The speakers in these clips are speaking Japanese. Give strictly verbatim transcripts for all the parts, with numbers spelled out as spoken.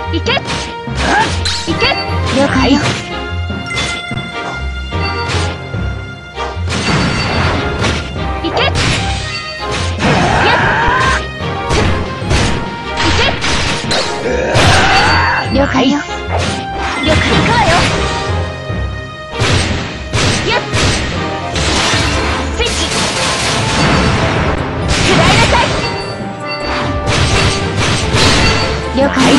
行け。行け。 了解よ。 行け。 了解よ。了解。 行くわよ。やっ。スイッチ。食らいなさい。 了解。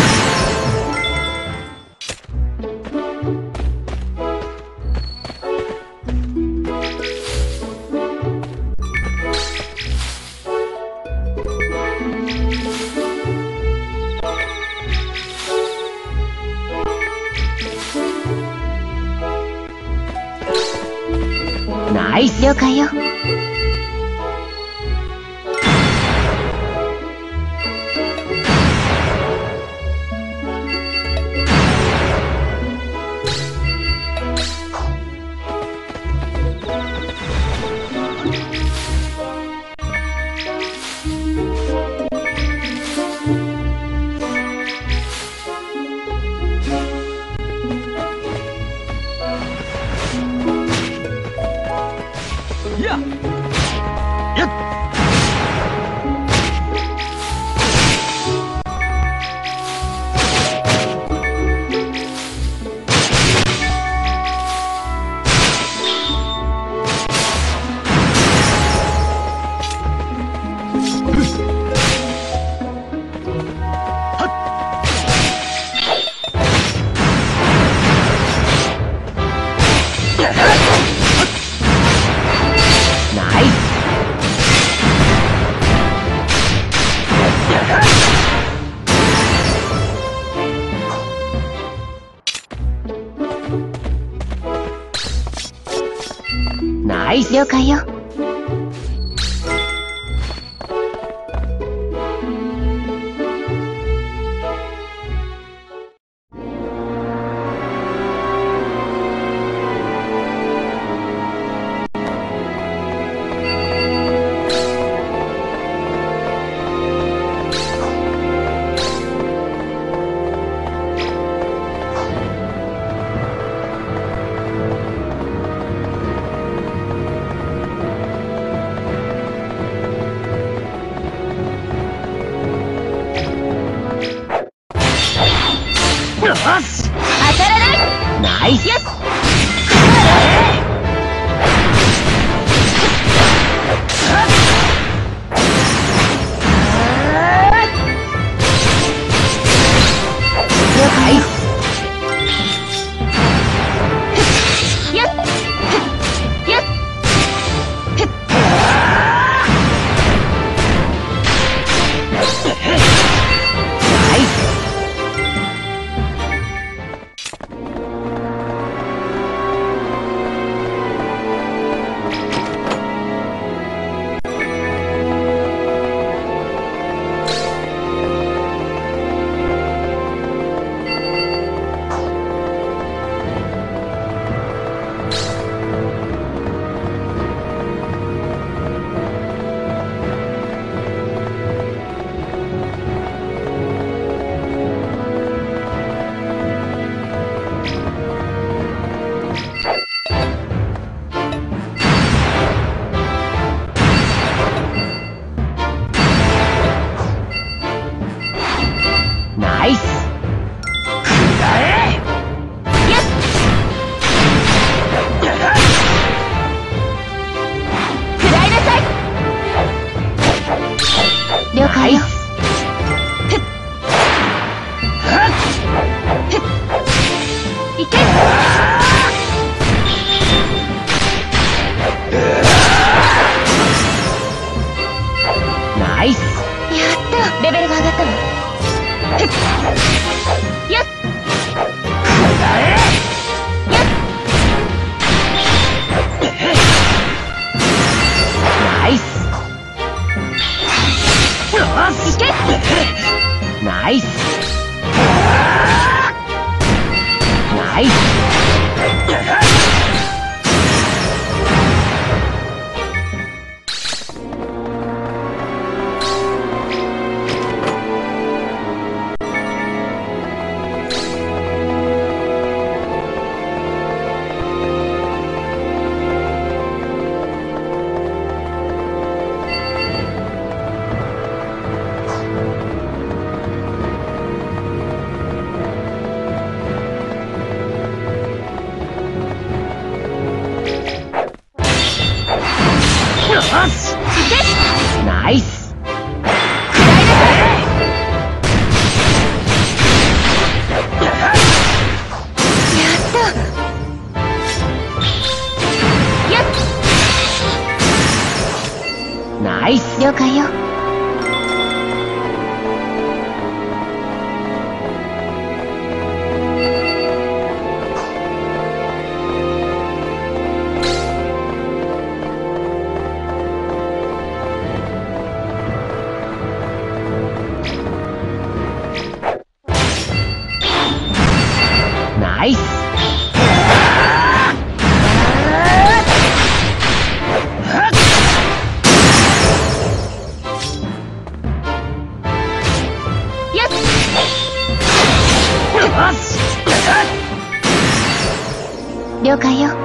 ナイス。 了解よ。 ナイス。 了解よ。 よし。当たらない。ナイス。やっ。 了解。 やっ。やっ。ナイス。 了解よ。 ナイス。 了解よ。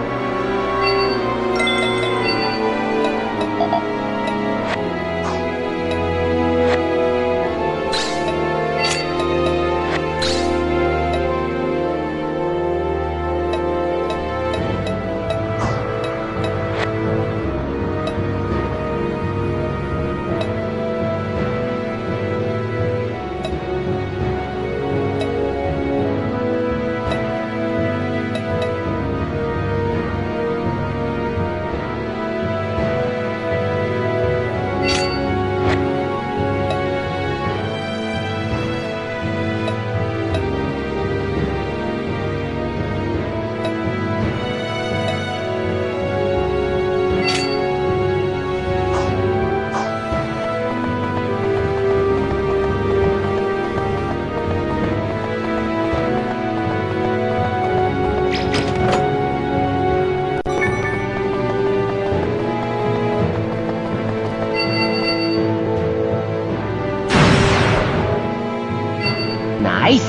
ナイス。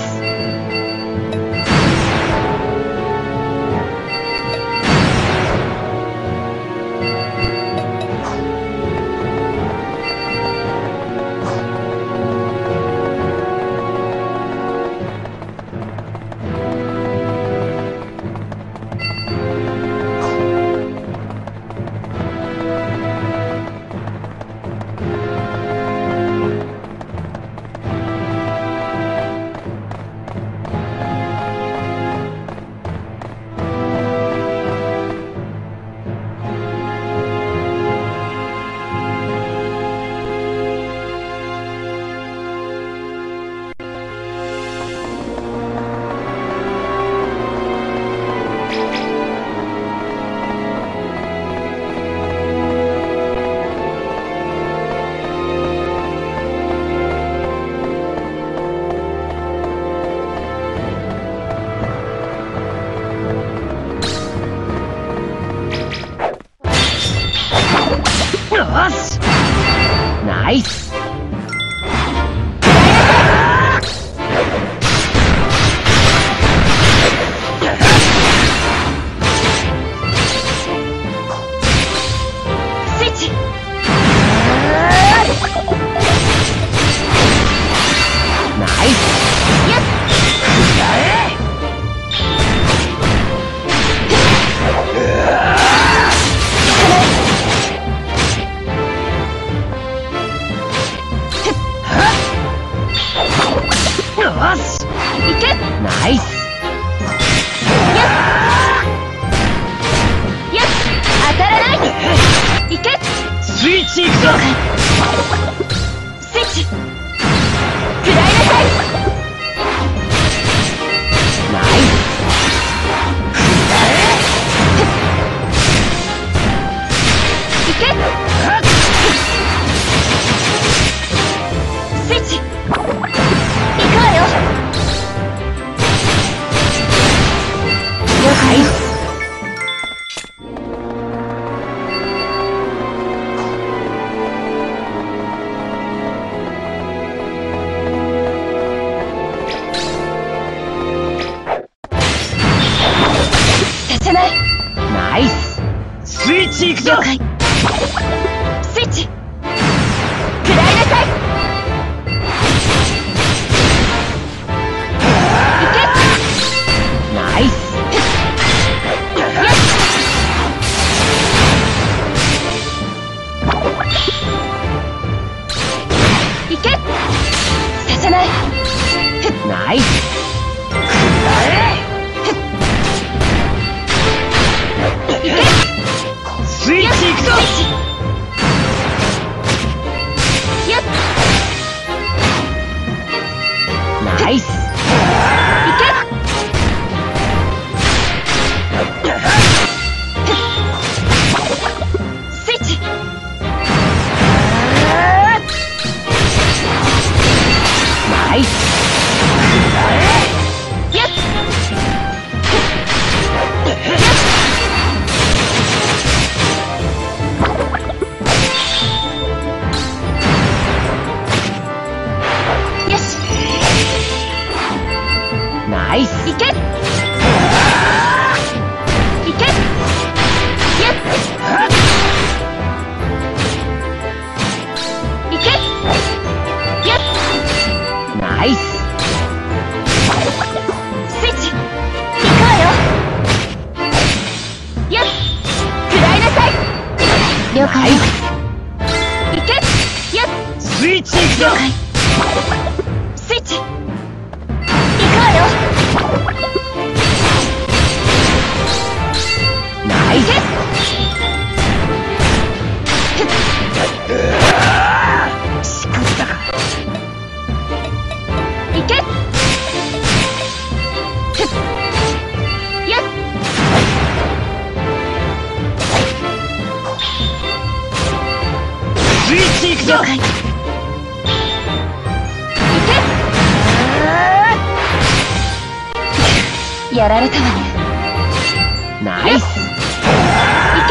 よし。ナイス。 スイッチ。 ナイス。 やっ。やれ。 よし。 いけ。 ナイス。 やっ。やっ。当たらない。いけ。 スイッチいくぞ。 スイッチ。食らいなさい。 ナイス。 いけ。スイッチ。行くわよ。 了解よ。 させない。 ナイス。スイッチいくぞ。 了解。スイッチ。食らいなさい。いけ。 ナイス。 いけ。させない。 ナイス。 いけ。 スイッチいくぞ。 ナイス。 いけ。いけ。やっ。いけ。やっ。 ナイス。 スイッチ。行くわよ。やっ。食らいなさい。 了解よ。 いけ。やっ。 スイッチ行くぞ。 了解。スイッチ。行くわよ。 ナイス。しくったか。 いけ。やっ。 スイッチ行くぞ。 了解。いけ。やられたわね。 ナイス。 いけ。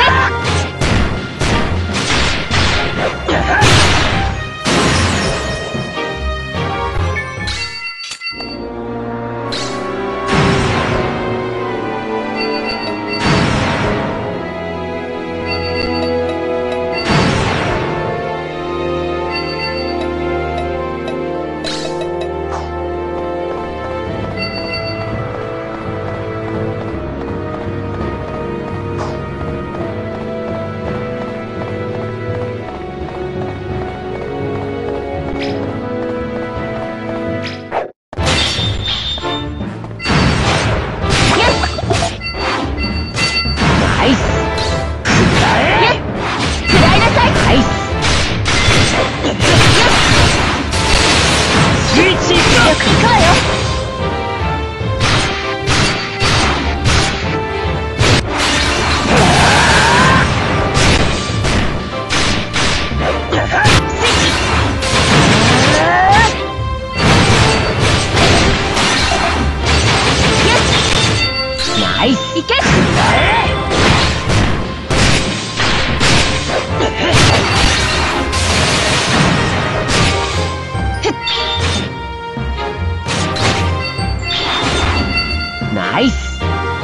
ナイス。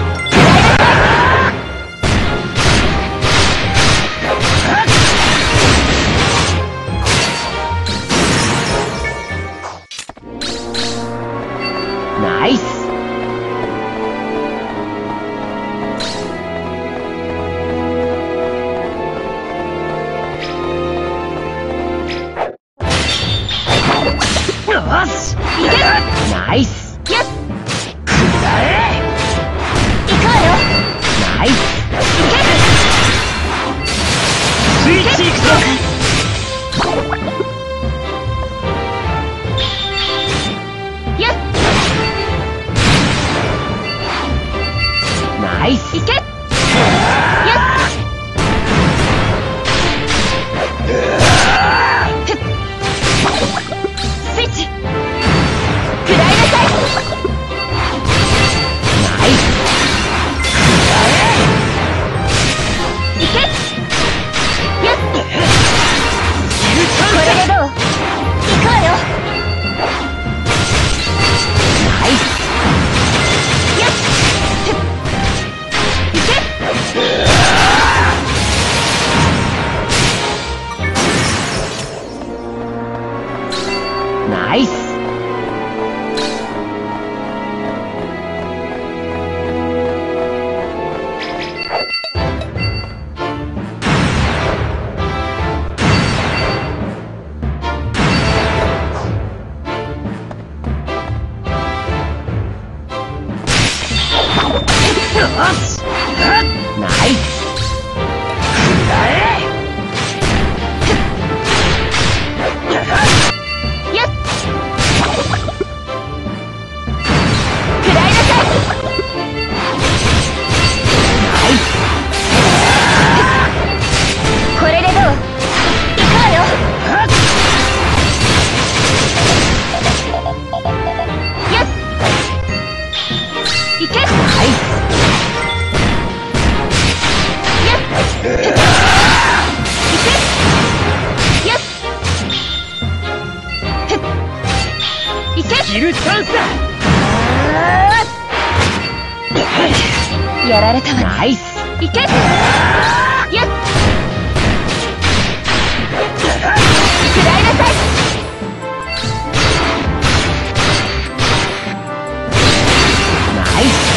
ナイス。よし。ナイス。 やっ。 くらえ。 行くわよ。 ナイス。スイッチ行くぞ。 やっ。 ナイス。 いけ。やっ。スイッチ。食らいなさい。 ナイス。 いけ。やっ。これでどう？行くわよ。 ナイス。 やっ。いけ。 ナイス。よし。ナイス。くらえ。 やっ。食らいなさい。 ナイス。 これでどう？行くわよ。やっ。いけ。 ナイス。 やられたわね。 ナイス。 いけ。やっ。食らいなさい。 ナイス。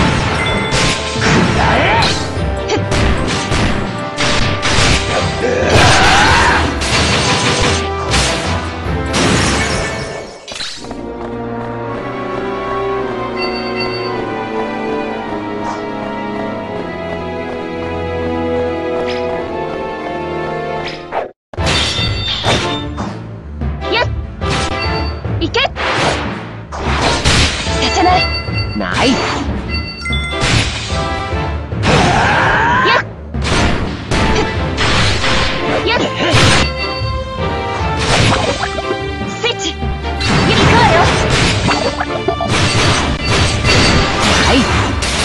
ナイス。 やっ。やっ。スイッチ。行くわよ。 ナイス。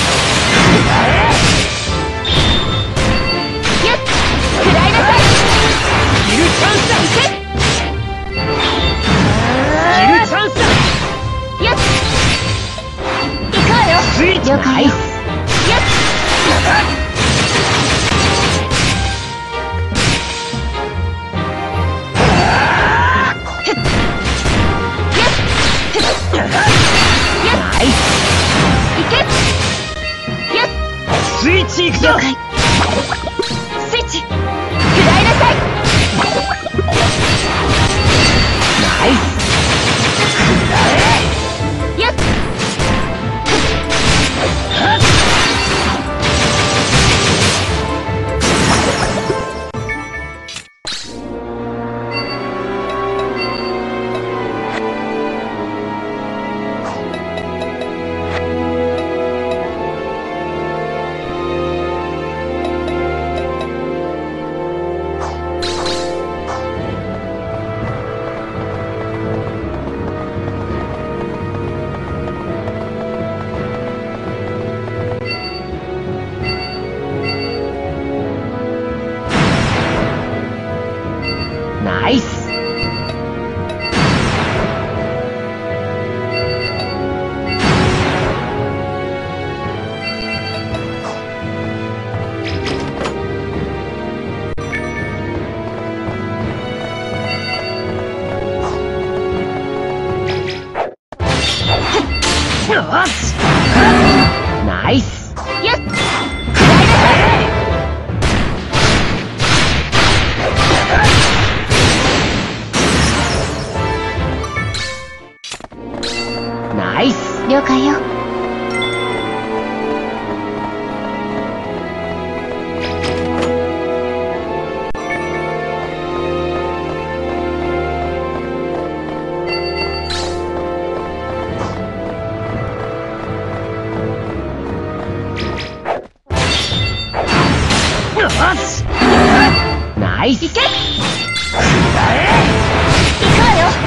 やっ。食らいなさい。 スキルチャンスだ。 いけ。 スキルチャンスだ。 やっ。行くわよ。 スイッチ。 了解よ。 やっ。 ナイス。 いけ。やっ。 スイッチ行くぞ。 了解。スイッチ。食らいなさい。 ナイス。 やっ。 ナイス。よし。ナイス。 やっ。食らいなさい。 ナイス。 了解よ。 よし。ナイス。 いけ。行くわよ。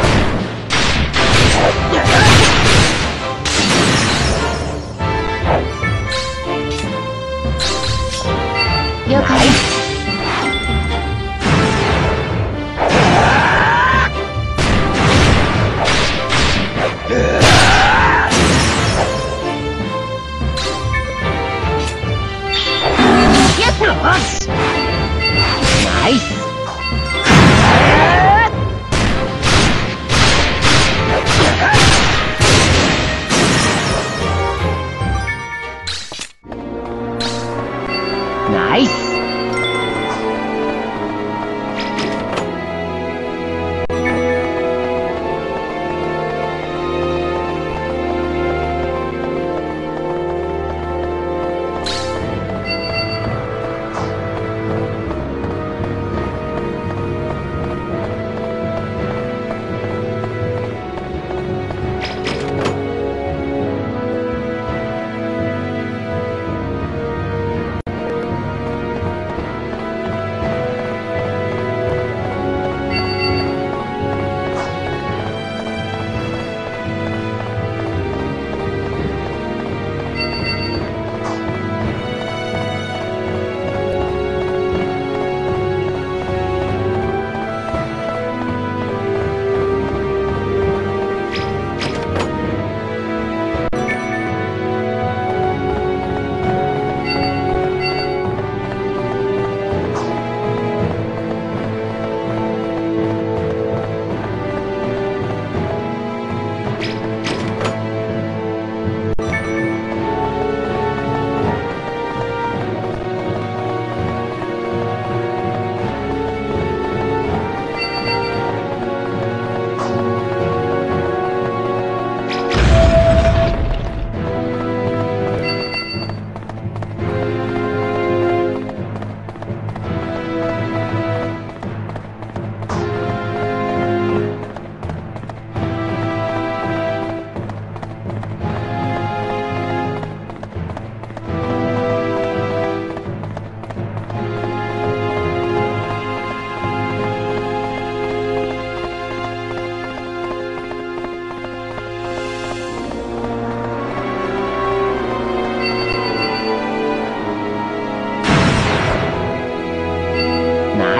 了解よ。 よし。ナイス。ナイス。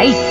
ナイス